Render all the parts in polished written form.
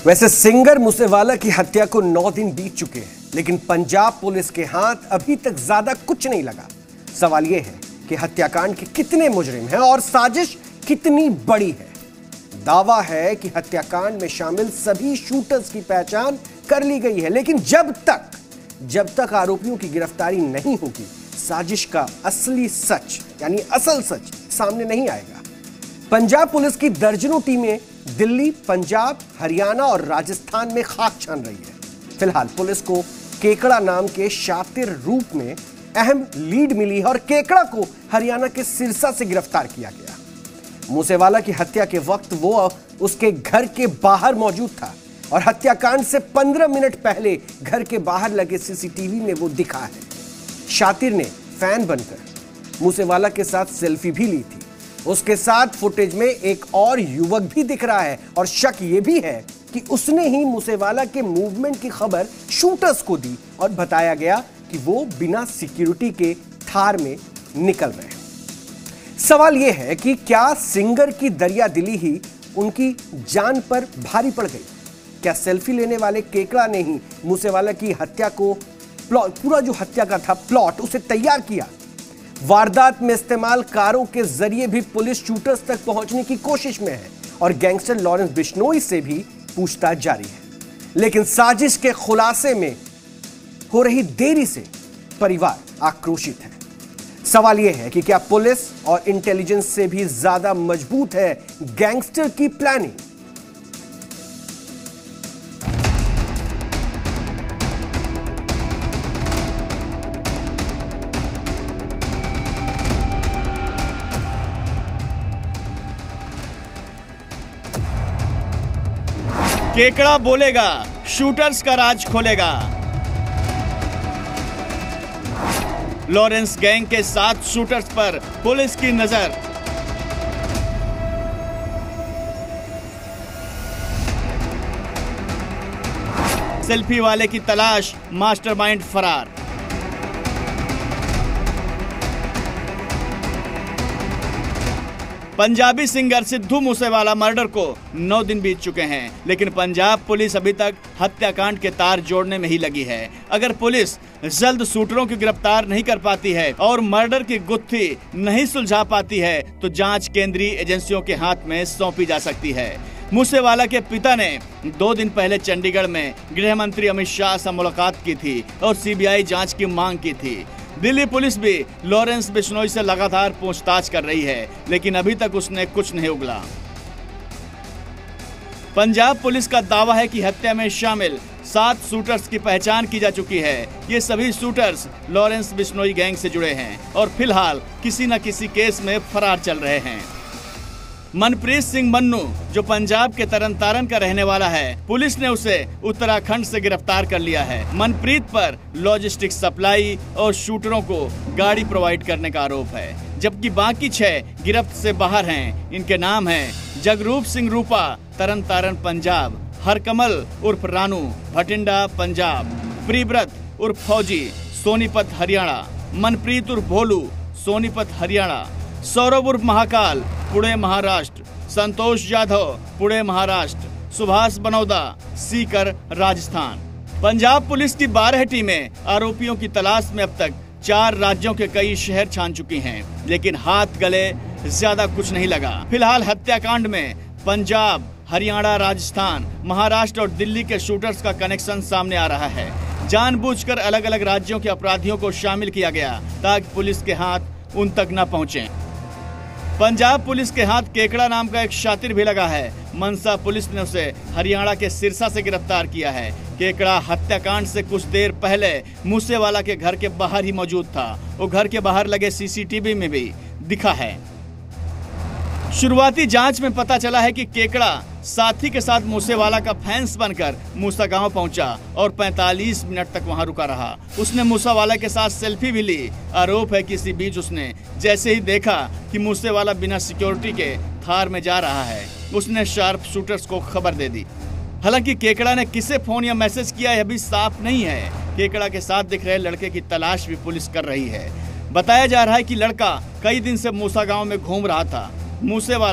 वैसे सिंगर मूसेवाला की हत्या को 9 दिन बीत चुके हैं, लेकिन पंजाब पुलिस के हाथ अभी तक ज्यादा कुछ नहीं लगा। सवाल यह है कि हत्याकांड के कितने मुजरिम हैं और साजिश कितनी बड़ी है। दावा है कि हत्याकांड में शामिल सभी शूटर्स की पहचान कर ली गई है, लेकिन जब तक आरोपियों की गिरफ्तारी नहीं होगी, साजिश का असली सच यानी असल सच सामने नहीं आएगा। पंजाब पुलिस की दर्जनों टीमें दिल्ली, पंजाब, हरियाणा और राजस्थान में खाक छान रही है। फिलहाल पुलिस को केकड़ा नाम के शातिर रूप में अहम लीड मिली है और केकड़ा को हरियाणा के सिरसा से गिरफ्तार किया गया। मूसेवाला की हत्या के वक्त वो उसके घर के बाहर मौजूद था और हत्याकांड से 15 मिनट पहले घर के बाहर लगे सीसीटीवी में वो दिखा है। शातिर ने फैन बनकर मूसेवाला के साथ सेल्फी भी ली थी। उसके साथ फुटेज में एक और युवक भी दिख रहा है और शक यह भी है कि उसने ही मूसेवाला के मूवमेंट की खबर शूटर्स को दी और बताया गया कि वो बिना सिक्योरिटी के थार में निकल रहे हैं। सवाल यह है कि क्या सिंगर की दरियादिली ही उनकी जान पर भारी पड़ गई? क्या सेल्फी लेने वाले केकड़ा ने ही मूसेवाला की हत्या को पूरा जो हत्या का था प्लॉट उसे तैयार किया? वारदात में इस्तेमाल कारों के जरिए भी पुलिस शूटर्स तक पहुंचने की कोशिश में है और गैंगस्टर लॉरेंस बिश्नोई से भी पूछताछ जारी है। लेकिन साजिश के खुलासे में हो रही देरी से परिवार आक्रोशित है। सवाल यह है कि क्या पुलिस और इंटेलिजेंस से भी ज्यादा मजबूत है गैंगस्टर की प्लानिंग? केकड़ा बोलेगा, शूटर्स का राज खोलेगा। लॉरेंस गैंग के 7 शूटर्स पर पुलिस की नजर। सेल्फी वाले की तलाश, मास्टरमाइंड फरार। पंजाबी सिंगर सिद्धू मूसेवाला मर्डर को 9 दिन बीत चुके हैं, लेकिन पंजाब पुलिस अभी तक हत्याकांड के तार जोड़ने में ही लगी है। अगर पुलिस जल्द शूटरों की गिरफ्तार नहीं कर पाती है और मर्डर की गुत्थी नहीं सुलझा पाती है तो जांच केंद्रीय एजेंसियों के हाथ में सौंपी जा सकती है। मूसेवाला के पिता ने 2 दिन पहले चंडीगढ़ में गृह मंत्री अमित शाह से मुलाकात की थी और सीबीआई जांच की मांग की थी। दिल्ली पुलिस भी लॉरेंस बिश्नोई से लगातार पूछताछ कर रही है, लेकिन अभी तक उसने कुछ नहीं उगला। पंजाब पुलिस का दावा है कि हत्या में शामिल 7 शूटर्स की पहचान की जा चुकी है। ये सभी शूटर्स लॉरेंस बिश्नोई गैंग से जुड़े हैं और फिलहाल किसी न किसी केस में फरार चल रहे हैं। मनप्रीत सिंह मन्नू, जो पंजाब के तरनतारन का रहने वाला है, पुलिस ने उसे उत्तराखंड से गिरफ्तार कर लिया है। मनप्रीत पर लॉजिस्टिक सप्लाई और शूटरों को गाड़ी प्रोवाइड करने का आरोप है, जबकि बाकी 6 गिरफ्त से बाहर हैं। इनके नाम हैं जगरूप सिंह रूपा, तरनतारन पंजाब; हरकमल उर्फ रानू, भटिंडा पंजाब; प्रिव्रत उर्फ फौजी, सोनीपत हरियाणा; मनप्रीत उर्फ भोलू, सोनीपत हरियाणा; सौरभ उर्फ महाकाल, पुणे महाराष्ट्र; संतोष यादव, पुणे महाराष्ट्र; सुभाष बनौदा, सीकर राजस्थान। पंजाब पुलिस की 12 टीमें आरोपियों की तलाश में अब तक 4 राज्यों के कई शहर छान चुकी हैं, लेकिन हाथ गले ज्यादा कुछ नहीं लगा। फिलहाल हत्याकांड में पंजाब, हरियाणा, राजस्थान, महाराष्ट्र और दिल्ली के शूटर्स का कनेक्शन सामने आ रहा है। जानबूझकर अलग अलग राज्यों के अपराधियों को शामिल किया गया ताकि पुलिस के हाथ उन तक न पहुंचे। पंजाब पुलिस के हाथ केकड़ा नाम का एक शातिर भी लगा है। मनसा पुलिस ने उसे हरियाणा के सिरसा से गिरफ्तार किया है। केकड़ा हत्याकांड से कुछ देर पहले मूसेवाला के घर के बाहर ही मौजूद था। वो घर के बाहर लगे सीसीटीवी में भी दिखा है। शुरुआती जांच में पता चला है कि केकड़ा साथी के साथ मूसेवाला का फैंस बनकर मूसा गांव पहुंचा और 45 मिनट तक वहां रुका रहा। उसने मूसेवाला के साथ सेल्फी भी ली। आरोप है कि इसी बीच उसने जैसे ही देखा कि मूसेवाला बिना सिक्योरिटी के थार में जा रहा है, उसने शार्प शूटर्स को खबर दे दी। हालांकि केकड़ा ने किसे फोन या मैसेज किया यह भी साफ नहीं है। केकड़ा के साथ दिख रहे लड़के की तलाश भी पुलिस कर रही है। बताया जा रहा है कि लड़का कई दिन से मूसा गांव में घूम रहा था। मूसेवाला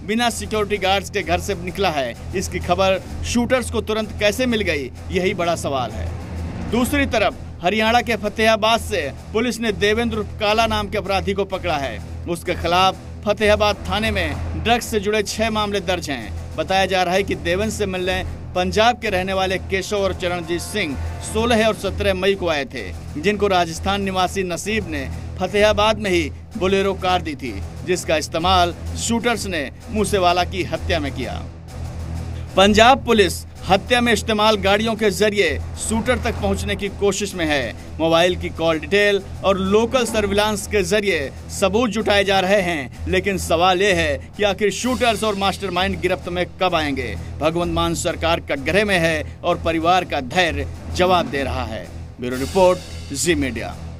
बिना सिक्योरिटी गार्ड्स के घर से निकला है, इसकी खबर शूटर्स को तुरंत कैसे मिल गई, यही बड़ा सवाल है। दूसरी तरफ हरियाणा के फतेहाबाद से पुलिस ने देवेंद्र उर्फ काला नाम के अपराधी को पकड़ा है। उसके खिलाफ फतेहाबाद थाने में ड्रग्स से जुड़े 6 मामले दर्ज हैं। बताया जा रहा है कि देवेंद्र से मिलने पंजाब के रहने वाले केशव और चरणजीत सिंह 16 और 17 मई को आए थे, जिनको राजस्थान निवासी नसीब ने फतेहाबाद में ही बोलेरो कार दी थी, जिसका इस्तेमाल शूटर्स ने मूसेवाला की हत्या में किया। पंजाब पुलिस हत्या में इस्तेमाल गाड़ियों के जरिए शूटर तक पहुंचने की कोशिश में है। मोबाइल की कॉल डिटेल और लोकल सर्विलांस के जरिए सबूत जुटाए जा रहे हैं, लेकिन सवाल यह है कि आखिर शूटर्स और मास्टरमाइंड गिरफ्त में कब आएंगे। भगवंत मान सरकार कटघरे में है और परिवार का धैर्य जवाब दे रहा है। Bureau report, Zee media.